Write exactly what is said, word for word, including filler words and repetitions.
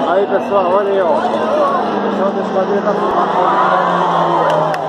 Aí pessoal, olha aí ó. O pessoal desse bagulho tá filmando.